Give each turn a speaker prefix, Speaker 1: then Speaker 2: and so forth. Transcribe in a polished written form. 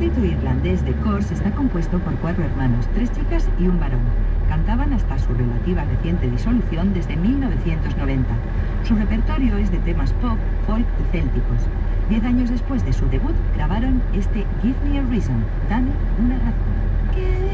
Speaker 1: distrito irlandés de Corrs está compuesto por 4 hermanos, 3 chicas y un varón. Cantaban hasta su relativa reciente disolución desde 1990. Su repertorio es de temas pop, folk y célticos. 10 años después de su debut, grabaron este Give Me a Reason, Dame una razón.